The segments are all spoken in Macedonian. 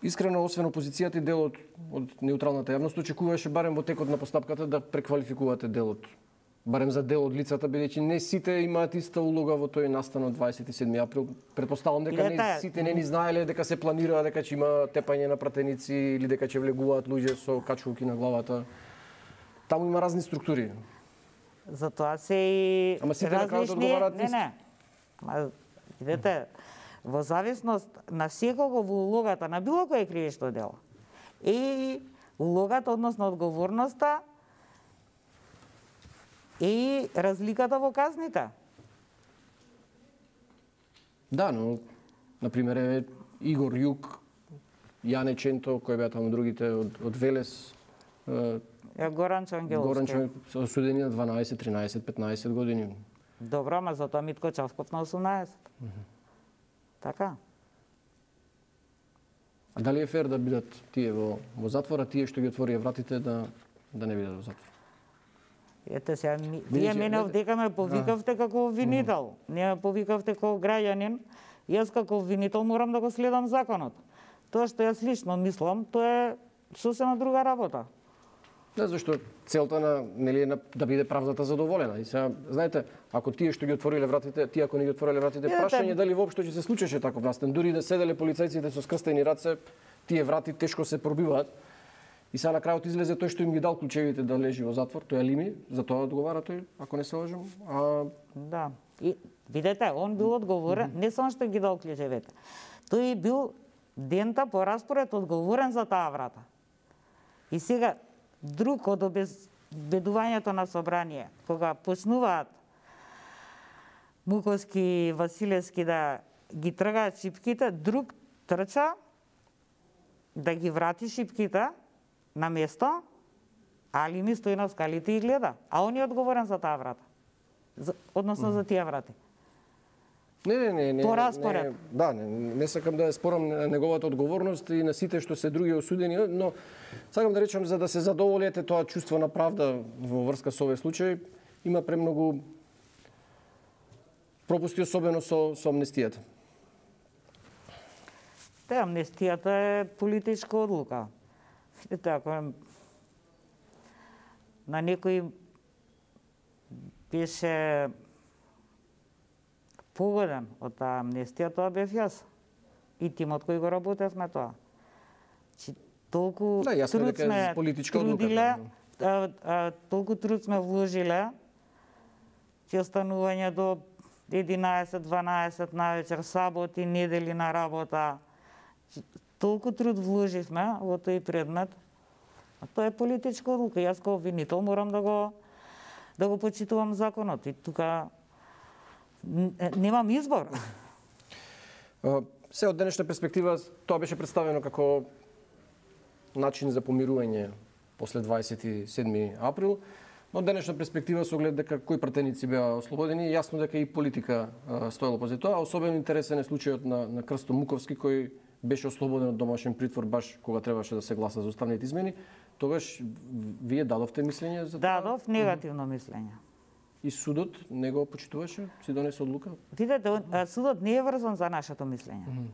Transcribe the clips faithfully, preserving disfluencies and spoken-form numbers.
Искрено, освен опозицијата и делот од неутралната јавност, очекуваше барем во текот на постапката да преквалификувате делот. Барем за дел од лицата, бидејќи не сите имаат иста улога во тој настан од дваесет и седми април. Предпоставам дека не сите не ни знаеле дека се планира дека ќе има тепање на пратеници или дека ќе влегуваат луѓе со качулки на главата. Таму има разни структури. Затоа се и Ама сите на крајот одговараат не, не. Ама видете, во зависност на секого во улогата на било кое кривично дело и улогата, односно одговорноста и разликата во казните. Да, но например е Игор Јук, Јане Ченто, кои беа таму другите од, од Велес, е Горанчо Ангеловски. Горанчо осудени на дванаесет, тринаесет, петнаесет години. Добро, ама затоа Митко Чавков на осумнаесет. Mm -hmm. Така. А дали е фер да бидат тие во, во затвора, тие што ги отворија вратите да, да не бидат во затвор? Ете сега, вие мене овдека ме повикавте како обвинител. Не ме повикавте како граѓанин. Јас како обвинител морам да го следам законот. Тоа што јас лично мислам, тоа е сосема друга работа. Не, зашто целта на нели е да биде правдата задоволена. И сега, знаете, ако тие што ги отвориле вратите, тие ако не ги отвориле вратите, прашање дали воопшто ќе се случеше таков настан. Дури да седеле полицајците со скрстени раце, тие врати тешко се пробиваат. И сега на крајот излезе тој што им ги дал клучевите да лежи во затвор, тој е Алими, за тоа одговара тој, ако не се лажам. А да. И видете, он бил одговорен, mm -hmm. не само што ги дал клучевите. Тој бил дента по распоред одговорен за таа врата. И сега друг од обезбедувањето на собрание, кога почнуваат Муковски и Василевски да ги тргаат шипките, друг трча да ги врати шипките на место, али ми стои на скалите и гледа. А он е одговорен за таа врата. За, односно mm. за тие врати. Не, не, не, не. По распоред. Не, да, не, не сакам да спорам на неговата одговорност и на сите што се други осудени, но сакам да речам за да се задоволите тоа чувство на правда во врска со овој случај, има премногу пропусти, особено со, со амнестијата. Те, амнестијата е политичка одлука. Видите, ако на некој беше погоден од таа амнестија, тоа бев јас. И тимот кој го работевме тоа. Чи толку да, труд сме трудиле, а, а, толку труд сме вложиле, че останување до единаесет дванаесет на вечер, саботи, недели на работа. Толку труд вложивме во тој предмет. А тоа е политичка одлука. Јас како обвинител морам да го да го почитувам законот. И тука немам избор. Се од денешна перспектива тоа беше представено како начин за помирување после дваесет и седми април. Но од денешна перспектива со оглед дека кои пратеници беа ослободени, јасно дека и политика стоела позе тоа. Особено интересен е случајот на, на Крсто Муковски, кој беше ослободен од домашен притвор баш кога требаше да се гласа за уставните измени. Тогаш вие дадовте мислење за тоа? Дадов негативно мислење. И судот не го почитуваше? Си донесе одлука? Видете, судот не е врзан за нашето мислење. Mm -hmm.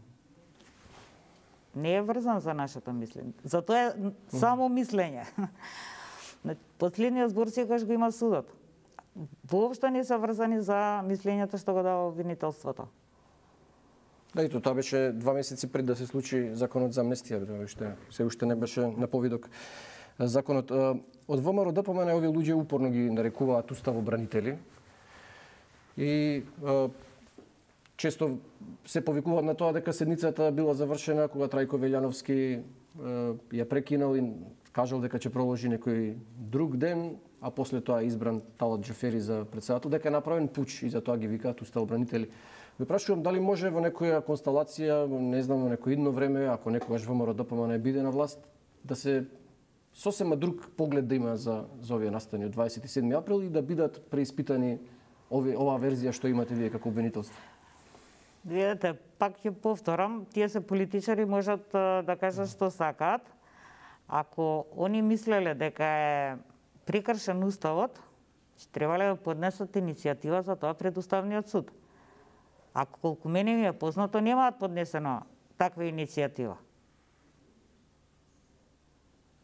Не е врзан за нашето мислење. Затоа е само мислење. Последниот збор секогаш го има судот. Воопшто не се врзани за мислењето што го дава обвинителството. Да, и тоа беше два месеци пред да се случи законот за амнестија, уште се уште не беше на повидок законот. Од ВМРО-ДПМН овие луѓе упорно ги нарекуваат уставобранители и често се повикуваат на тоа дека седницата била завршена кога Трајко Велјановски ја прекинал и кажал дека ќе проложи некој друг ден, а после тоа избран Талат Џафери за председател, дека е направен пуч и за тоа ги викаат уставобранители. Ве прашувам дали може во некоја констелација, не знам, во некој идно време, ако некогаш ВМРО-ДПМН биде на власт, да се сосема друг поглед да има за, за овие настани од дваесет и седми април и да бидат преиспитани ови, оваа верзија што имате вие како обвинителство? Видете, пак ќе повторам, тие се политичари, можат да кажат што сакаат. Ако они мислеле дека е прекршен уставот, ќе требале да поднесат иницијатива за тоа пред Уставниот суд. Ако колку мене ми е познато, немаат поднесено таква иницијатива.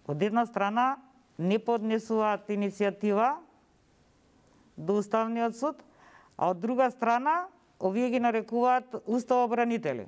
од една страна не поднесуваат иницијатива до Уставниот суд, а од друга страна овие ги нарекуваат уставобранители.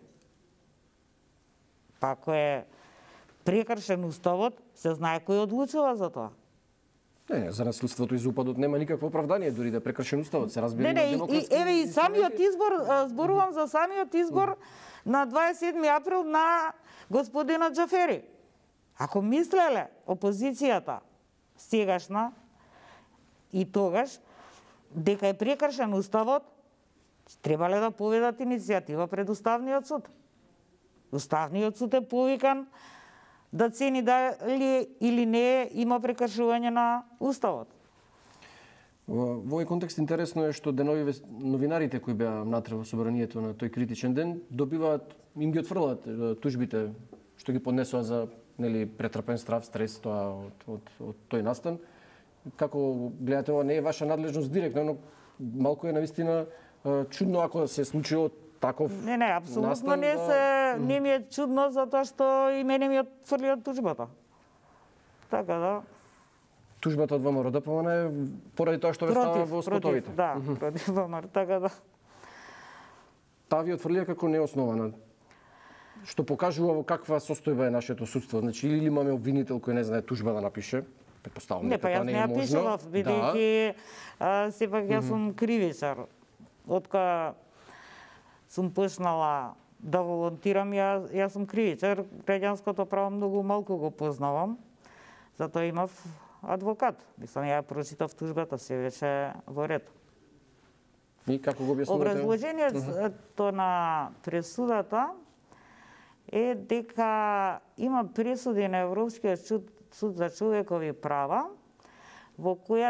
Па ако е прекршен уставот, се знае кој одлучува за тоа. Не, не, за насилството и за упадот нема никакво оправдание, дури да е прекршен уставот, се разбира. Не, не, и, еве и самиот избор, зборувам за самиот избор на дваесет и седми април на господинот Џафери. Ако мислеле опозицијата сегашна и тогаш дека е прекршен уставот, требале да поведат иницијатива пред Уставниот суд. Уставниот суд е повикан да цени дали или не има прекршување на Уставот. Во овој контекст интересно е што денови новинарите кои беа внатре во собранието на тој критичен ден добиваат, им ги отфрлаат тужбите што ги поднесоа за нели претрпен страв, стрес, тоа од, од, од тој настан. Како гледате, ова не е ваша надлежност директно, но малку е навистина чудно ако се случило таков Не, не, апсолутно настан, не да... се не ми е чудно затоа што и мене ми отфрлиат тужбата. Така да. Тужбата од ВМРО-ДПМН е поради тоа што ве става во спотовите. Против, да, против ВМРО, така да. Таа ви отфрлија како неоснована. Што покажува во каква состојба е нашето судство. Значи, или имаме обвинител кој не знае тужба да напише, претпоставувам Не, па јас не ја пишував, бидејќи да. Сепак јас сум кривичар. Отка сум почнала да волонтирам, ја, јас сум кривичар, граѓанското право многу малку го познавам, затоа имав адвокат. Мислам, ја прочитав тужбата, се беше во ред. И како го објаснувате? Образложението на пресудата е дека има пресуди на Европскиот суд за човекови права, во која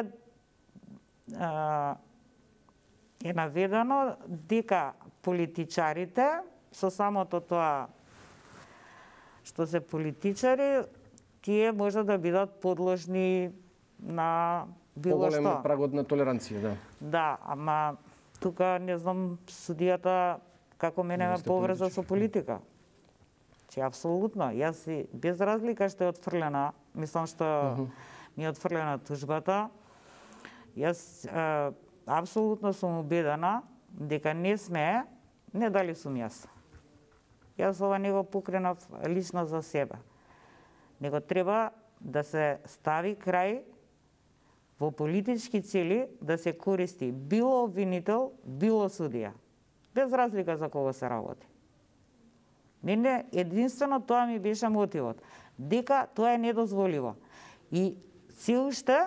е наведено дека политичарите, со самото тоа што се политичари, тие може да бидат подложни на било што. Поголем прагот на толеранција, да. Да, ама тука не знам судијата како мене ме поврза со политика. Че апсолутно, јас си без разлика што е отфрлена, мислам што uh -huh. ми е отфрлена тужбата, јас е, апсолутно сум убедена дека не смее, не дали сум јас. Јас ова не го покренав лично за себе. Него треба да се стави крај во политички цели да се користи било обвинител, било судија. Без разлика за кого се работи. Мене единствено тоа ми беше мотивот. Дека тоа е недозволиво. И се уште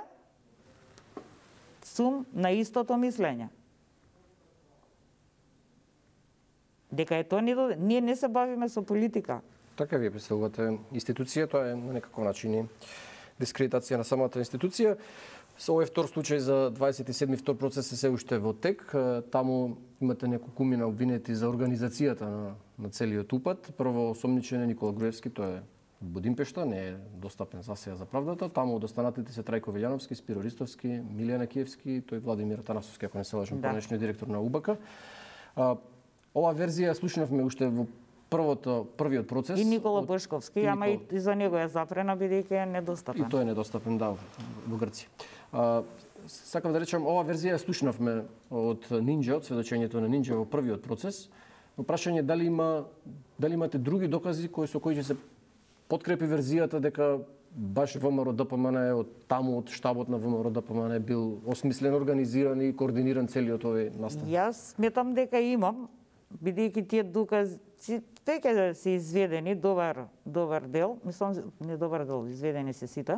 сум на истото мислење. Дека е тоа недо... Ние не се бавиме со политика. Така вие представувате институција, тоа е на некаков начин и дискредитација на самата институција. Со овој втор случај за дваесет и седми втор процес е се уште во тек. Таму имате неколку мина обвинети за организацијата на, на целиот упад. Прво осомничен е Никола Груевски, тој е Будимпешта, не е достапен за сега за правдата. Таму од останатите се Трајко Велјановски, Спиро Ристовски, Милијана Киевски, тој Владимир Танасовски, ако не се лажам, да. Понешниот директор на УБК. А, ова верзија слушнавме уште во првото првиот процес. И Никола Бошковски, ама и, и за него е запрена бидејќи е недостапен. И тој е недостапен, да, во Грција. А, сакам да речам, ова верзија слушнавме од Нинџа, од сведочењето на Нинџа во првиот процес. Прашање дали има дали имате други докази кои со кои ќе се подкрепи верзијата дека баш ВМРО-ДПМН е од таму од штабот на ВМРО-ДПМН е бил осмислен, организиран и координиран целиот овој настан. Јас сметам дека имам, бидејќи тие докази веќе се изведени добар добар дел, мислам не добар дел, изведени се сите.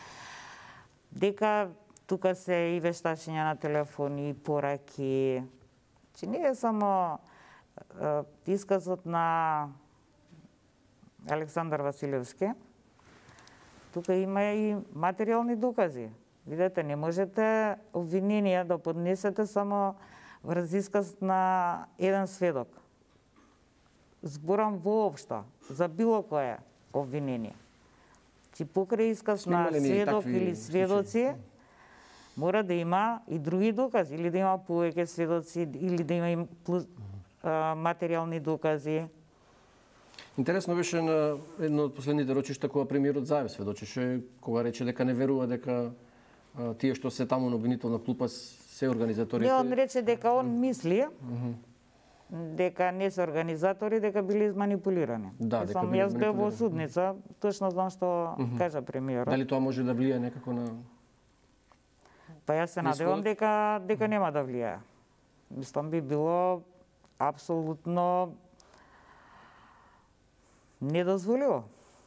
Дека тука се и вештачења на телефони, и пораки. Че не е само е, исказот на Александар Василевски. Тука има и материјални докази. Видете, не можете обвинение да поднесете само врз исказ на еден сведок. Зборам воопшто за било кое обвинение. Чи покрај исказ на сведок или сведоци, мора да има и други докази, или да има повеќе сведоци, или да има и плюс, а, материјални докази. Интересно беше на едно од последните рочишта кога премиерот Заев сведочеше, кога рече дека не верува дека а, тие што се таму на обвинителна клупа се организаторите. Не, он рече дека он мисли дека не се организатори, дека били изманипулирани. Да, дека Сам били јас бев во манипулирани. судница, точно знам што кажа премиерот. Дали тоа може да влие некако на... Па јас се надевам дека дека нема да влијае. Мислам би било апсолутно недозволиво.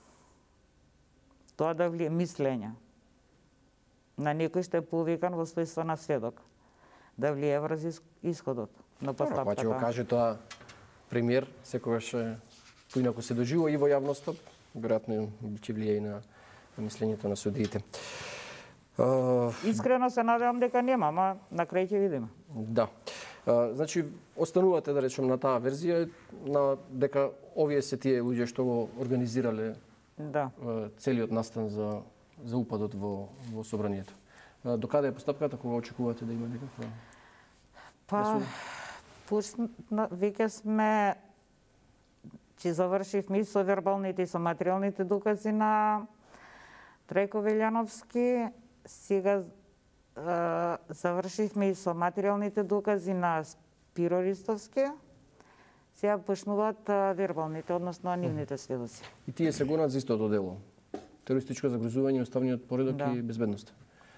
Тоа да влие мислење на некој што е повикан во својство на сведок да влие врз ис- исходот на Па ќе го постапката. каже тоа премиер, секогаш е поинаку се доживува и во јавноста, веројатно ќе влие и на, на мислењето на судиите. А, Искрено се надевам дека нема, ама на крај ќе видиме. Да. А, значи, останувате, да речем, на таа верзија, на дека овие се тие луѓе што го организирале Да. а, целиот настан за, за упадот во, во собранието. А, до каде е постапката, кога очекувате да има некаква... Па, пушна, веќе сме, че завршивме и со вербалните и со материјалните докази на Трајко Велјановски, сега е, завршивме и со материјалните докази на Спиро Ристовски, сега почнуваат е, вербалните, односно нивните сведоци. И тие се гонат за истото дело. Терористичко загрозување, уставниот поредок Да. и безбедност.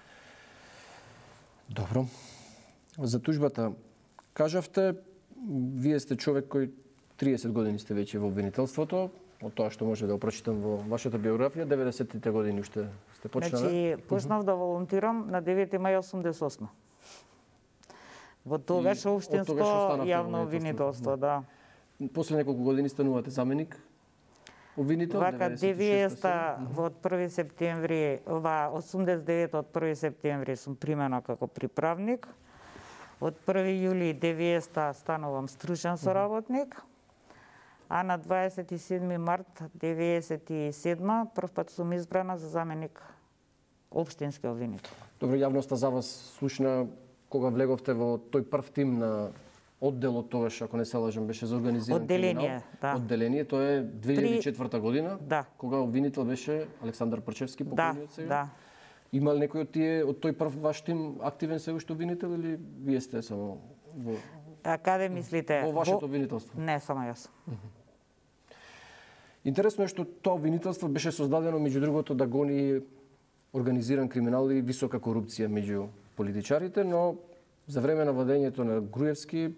Добро. За тужбата кажавте, вие сте човек кој триесет години сте веќе во обвинителството, од тоа што може да го прочитам во вашата биографија, деветдесетите години уште сте почнале. Значи, почнав да волонтирам на девети мај осумдесет и осма. Во тогаш И од општинско тогаш останавте во јавно обвинителство, да. После неколку години станувате заменик обвинител. Вака деветдесет и шеста деветдесета во од први септември, ова осумдесет и девета од први септември сум примена како приправник. Од први јули деветдесета станувам стручен соработник. А на дваесет и седми март деветдесет и седма прв пат сум избрана за заменик општински обвинител. Добро, јавноста за вас слушна кога влеговте во тој прв тим на одделот, тогаш, ако не се лажам, беше за организиран Одделение, криминал. да. Одделение, тоа е две илјади и четврта година, Да. кога обвинител беше Александар Прчевски, Да, покојниот сега. да. Има ли некој од тие, од тој прв ваш тим активен се уште обвинител или вие сте само во, А каде мислите? во вашето обвинителство? Не, само јас. Интересно е што тоа обвинителство беше создадено меѓу другото да гони организиран криминал и висока корупција меѓу политичарите, но за време на владењето на Груевски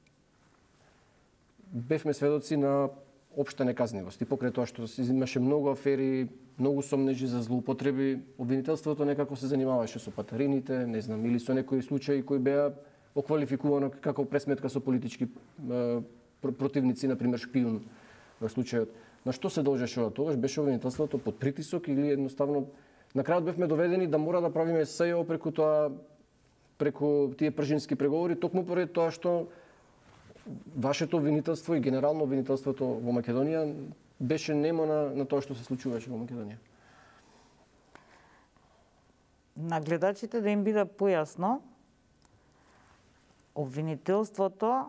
бевме сведоци на општа неказнивост. И покрај тоа што имаше многу афери, многу сомнежи за злоупотреби, обвинителството некако се занимаваше со патарините, не знам, или со некои случаи кои беа оквалификувано како пресметка со политички е, противници, например шпион во случајот. На што се должеше ова? Тогаш беше обвинителството под притисок или едноставно на крајот бевме доведени да мора да правиме СЈО преку тоа, преку тие пржински преговори, токму поради тоа што вашето обвинителство и генерално обвинителството во Македонија беше немо на, на тоа што се случуваше во Македонија. На гледачите да им биде појасно, обвинителството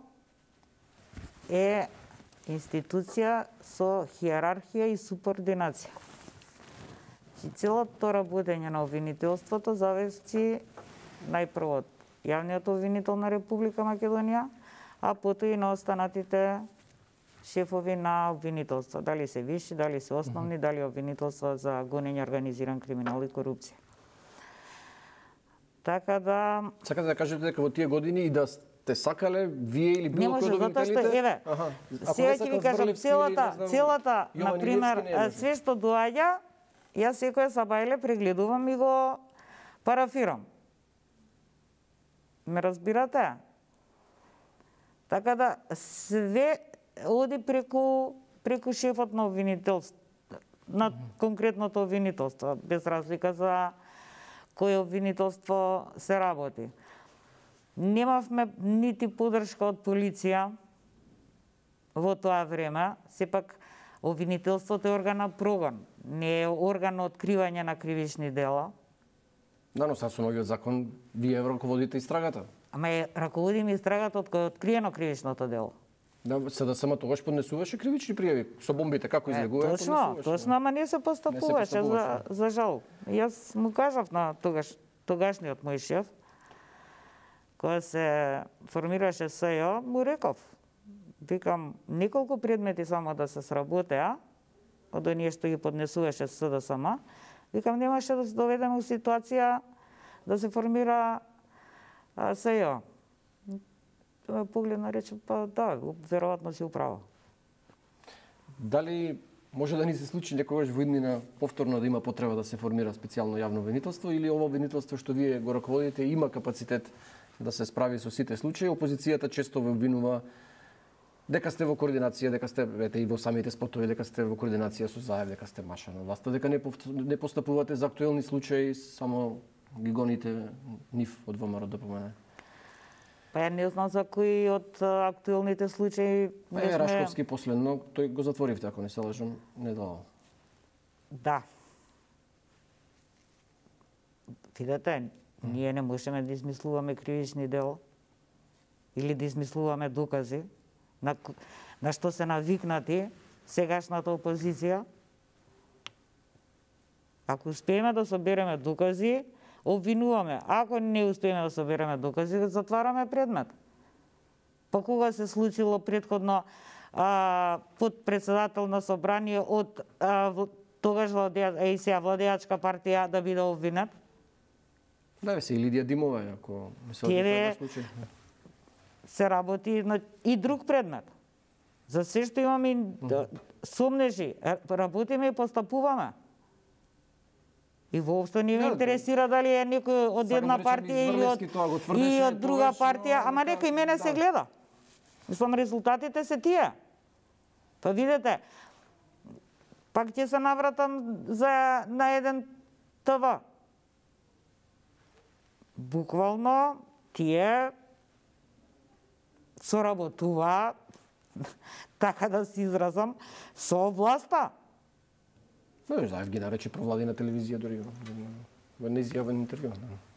е институција со хиерархија и субординација. И целото работење на обвинителството зависи најпрво од јавниот обвинител на Република Македонија, а потоа и на останатите шефови на обвинителство, дали се виши, дали се основни, дали обвинителство за гонење организиран криминал и корупција. Така да Сакате да кажете дека во тие години и да сте сакале вие или не било може, кој од затоа што обвинителите? еве, Аха. Ако сега не ќе ви сакал кажам Здрлевски или, целата, не знам, целата, Јован на пример, Илиевски, не може. све што доаѓа, јас секоја сабајле прегледувам и го парафирам. Ме разбирате? Така да све оди преку преку шефот на обвинителство, на конкретното обвинителство, без разлика за кој обвинителство се работи. Немавме нити поддршка од полиција во тоа време, сепак обвинителството е орган на прогон, не е орган на откривање на кривични дела. Да, но са со новиот закон вие раководите истрагата. Ама е раководиме истрагата од кој е откриено кривичното дело. Да, СДСМ тогаш поднесуваше кривични пријави со бомбите, како излегува? Е, точно, точно, ама не се постапуваше, за, за жал. Јас му кажав на тогаш, тогашниот мој шеф, кога се формираше СЈО, му реков, викам, неколку предмети само да се сработеа, од оние што ги поднесуваше СДСМ, викам, немаше да се доведеме у ситуација да се формира СЈО. Тоа ме погледна, рече, па да, веројатно си управа. Дали може да ни се случи некогаш во иднина повторно да има потреба да се формира специјално јавно обвинителство, или ово обвинителство што вие го раководите има капацитет да се справи со сите случаи? Опозицијата често ве обвинува дека сте во координација, дека сте, ете, и во самите спотови, дека сте во координација со Заев, дека сте маша на власта, дека не, не постапувате за актуелни случаи, само ги гоните нив од ВМРО да помене. Па ја не знам за кои од актуелните случаи... Па е, Рашковски последно, тој го затворивте, ако не се лажам, недавно. Да. Видете, ние не можеме да измислуваме кривични дела или да измислуваме докази на, на што се навикнати сегашната опозиција. Ако успееме да собереме докази, обвинуваме. Ако не успееме да собереме докази, затвараме предмет. Па кога се случило претходно а, под председател на собрание од а, тогаш владеа, и сега владеачка партија да биде обвинет? Да, се и Лидија Димова, ако не се одбива случај. Се работи на и друг предмет. За се што имаме uh -huh. сомнежи, работиме и постапуваме. И воопшто не ме да, интересира дали е некој од една партија или од, и од друга партија, ама нека и мене да. Се гледа. Мислам, резултатите се тие. Па видете, пак ќе се навратам за на еден ТВ. Буквално тие соработува, така да се изразам, со власта. Не, Заев ги нарече провладина телевизија дори во неизјавен интервју.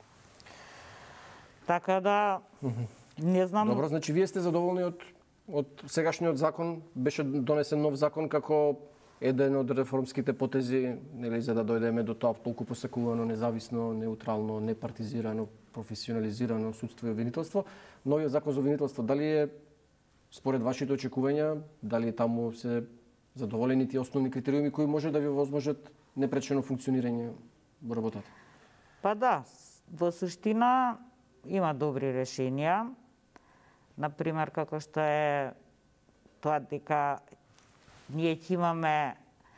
Така да, не знам... Добро, значи вие сте задоволни од, од сегашниот закон? Беше донесен нов закон како еден од реформските потези, нели, за да дојдеме до тоа толку посакувано, независно, неутрално, непартизирано, професионализирано судство и обвинителство. Новиот закон за обвинителство, дали е според вашите очекувања, дали таму се задоволени тие основни критериуми кои може да ви возможат непречено функционирање во работата? Па да, во суштина има добри решенија. Например, како што е тоа дека ние ќе имаме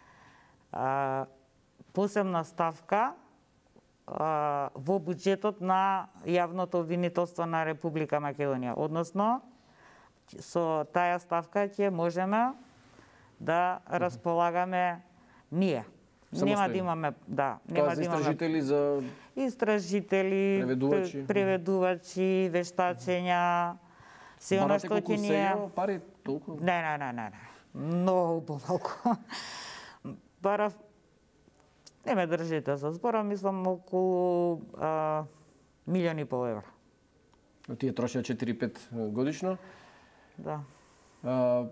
а, посебна ставка а, во буџетот на јавното обвинителство на Република Македонија. Односно, со таа ставка ќе можеме да располагаме ние. Нема да имаме, да, нема да имаме истражители за истражители, преведувачи, преведувачи, вештачења, се она што ќе ние пари толку? Не, не, не, не, не. Многу помалку. Барав, не ме држите за збора, мислам околу а, милион и пол евра. Тие трошат четири-пет годишно? Да. А,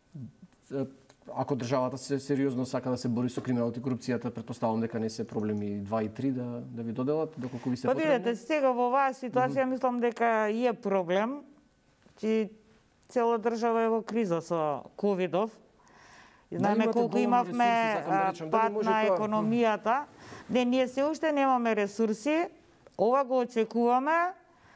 ако државата се сериозно сака да се бори со криминалот и корупцијата, претпоставувам дека не се проблеми два и три да да ви доделат, доколку ви се потребно. Па видете, сега во оваа ситуација mm -hmm. мислам дека е проблем, че цела држава е во криза со ковидов. Знаеме да, колку имавме пат на економијата. Не, ние се уште немаме ресурси. Ова го очекуваме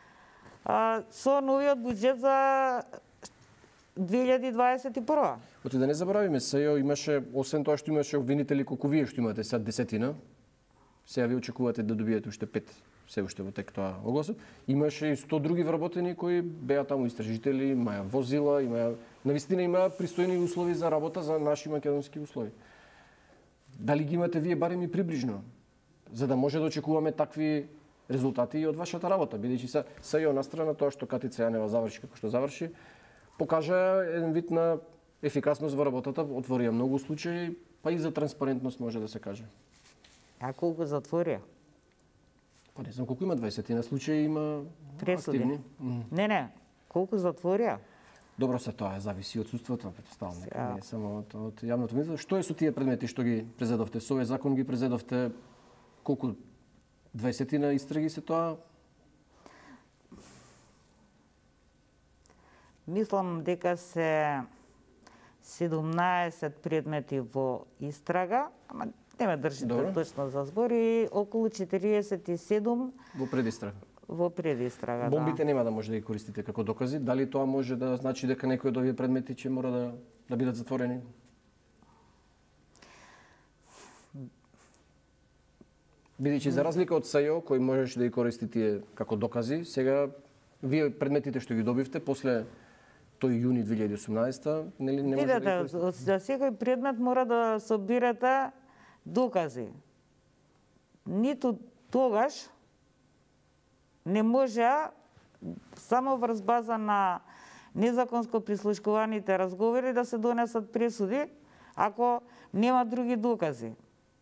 а, со новиот буџет за две илјади дваесет и прва. Оти да не заборавиме, СЈО имаше, освен тоа што имаше обвинители колку вие што имате сега десетина, сега ви очекувате да добиете уште пет, се уште во тек тоа огласот. Имаше и сто други вработени кои беа таму истражители, имаја возила, имаја, навистина имаја пристојни услови за работа за наши македонски услови. Дали ги имате вие барем и приближно, за да може да очекуваме такви резултати и од вашата работа, бидејќи се СЈО на страна тоа што Катица Јанева заврши како што заврши, покажа еден вид на ефикасност во работата, отворија многу случаи, па и за транспарентност може да се каже. А колку затворија? Па не знам колку има, дваесет на случаи има пресуди. Активни. Mm. Не, не, колку затворија? Добро се тоа зависи од судството, претпоставам, Сега. не е само од, од јавното обвинителство. Што е со тие предмети што ги презедовте? Со овој закон ги презедовте колку дваесетина истраги се тоа? Мислам дека се седумнаесет предмети во истрага, ама не ме држите Добро. точно за збор, и околу четириесет и седум Во предистрага. во предистрага. Бомбите Да. нема да може да ги користите како докази. Дали тоа може да значи дека некои од овие предмети ќе мора да, да бидат затворени? Бидејќи за разлика од СЈО, кој можеше да ги користи тие како докази, сега вие предметите што ги добивте после тој јуни две илјади и осумнаесета, нели не може да ги Видете, користите? за секој предмет мора да собирате докази. Ниту тогаш не може само врз база на незаконско прислушкуваните разговори да се донесат пресуди ако нема други докази.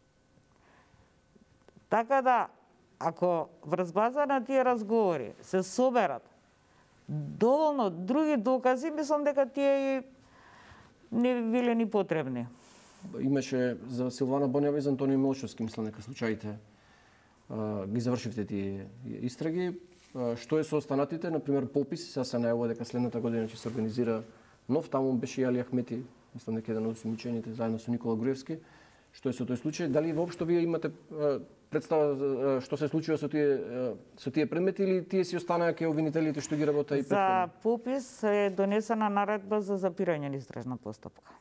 Така да, ако врз база на тие разговори се соберат доволно други докази, мислам дека тие и не би биле ни потребни. Имаше за Силвана Бонјава и за Антонио Милошевски, мислам дека случаите а, ги завршивте тие истраги. А, што е со останатите, например попис, сега се најавува дека следната година ќе се организира нов, таму беше и Али Ахмети, мислам дека еден од осумничените заедно со Никола Груевски. Што е со тој случај? Дали воопшто вие имате а, представа а, што се случува со тие а, со тие предмети или тие си останаа ке обвинителите што ги работа и За претходно? попис е донесена наредба за запирање на истражна постапка.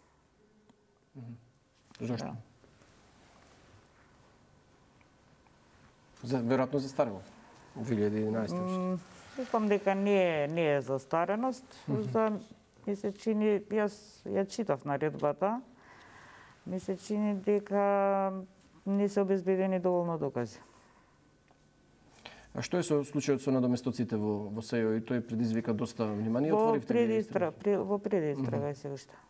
Зошто? Да. За веројатно застарело. две илјади и единаесета. М, Мислам дека не е, не е застареност. За, ми се чини, јас ја читав наредбата, ми се чини дека не се обезбедени доволно докази. А што е со случајот со надоместоците во во СЈО и тој предизвика доста внимание? Во Отворивте ли предистрага, пре, во предистрага е се уште.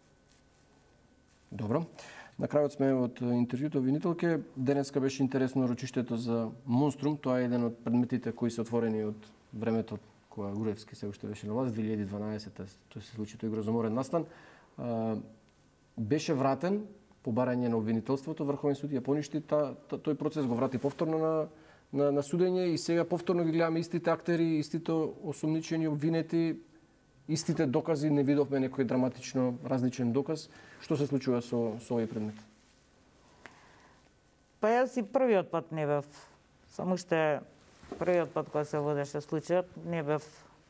Добро. На крајот сме од интервјуто обвинителке. Денеска беше интересно рочиштето за Монструм. Тоа е еден од предметите кои се отворени од времето кога Груевски се уште беше на власт, две илјади и дванаесета. Тоа се случи тој грозоморен настан. А, беше вратен по барање на обвинителството, Врховен суд ја поништи та, та, тој процес, го врати повторно на на, на судење и сега повторно ги гледаме истите актери, истите осумничени, обвинети, истите докази, не видовме некој драматично различен доказ. Што се случува со, со овој предмет? Па јас и првиот пат не бев, само уште првиот пат кога се водеше случајот, не бев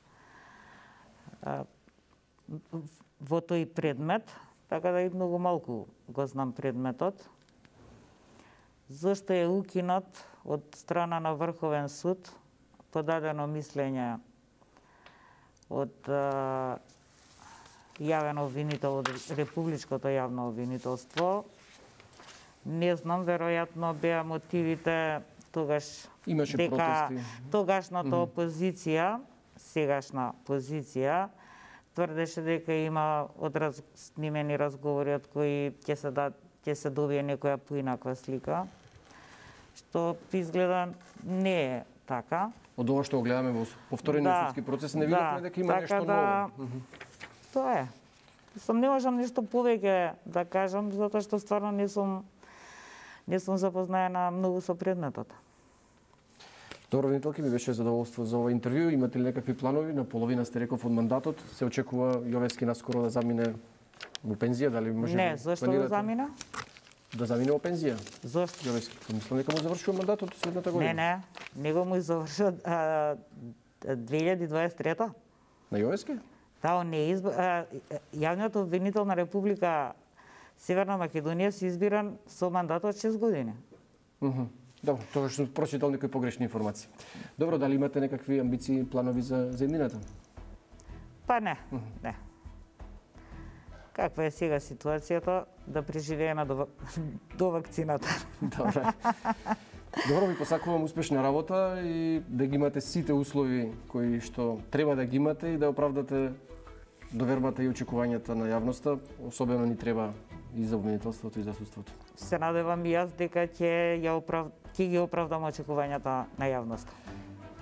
а, во тој предмет, така да и многу малку го знам предметот. Зошто е укинат од страна на Врховен суд, подадено мислење од а, јавен обвинител од Републичкото јавно обвинителство. Не знам, веројатно беа мотивите тогаш Имаше дека протести. тогашната опозиција, сегашна позиција, тврдеше дека има од раз, снимени разговори од кои ќе се да ќе се добие некоја поинаква слика, што изгледа не е така. Од ова што го гледаме во повторени Да, судски процес, не да, видовме дека има така нешто да- ново. Мгм. Тоа е. Сум не можам нешто повеќе да кажам, затоа што стварно не сум не сум запознаена многу со предметот. Добро, обвинителки, ми беше задоволство за ова интервју. Имате ли некакви планови? На половина сте реков од мандатот. Се очекува Јовевски наскоро да замине во пензија, дали може Не, зошто го замина? Да замине во пензија. Зошто? Јовевски, мислам дека му завршува мандатот следната Не, година. не, него му завршува а, две илјади дваесет и трета. На Јовевски? Да, он не е изб... а, јавниот обвинител на Република Северна Македонија се избиран со мандат од шест години. Мгм. Добро, тогаш сум прочитал некои погрешни информации. Добро, дали имате некакви амбиции, планови за за иднината? Па не, не. Каква е сега ситуацијата, да преживееме до, до вакцината. Добро. Добро, ви посакувам успешна работа и да ги имате сите услови кои што треба да ги имате и да оправдате довербата и очекувањата на јавноста, особено ни треба и за обвинителството и за судството. Се надевам и јас дека ќе ја оправ... ќе ги оправдам очекувањата на јавноста.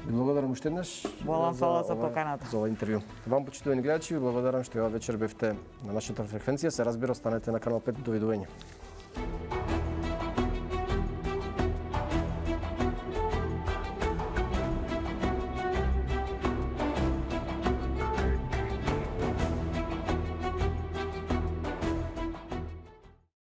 Ви благодарам уште еднаш. Волам, фала за поканата. За ова интервју. Вам, почитувани гледачи, ви благодарам што ја вечер бевте на нашата фреквенција. Се разбира, останете на канал пет. Довидување.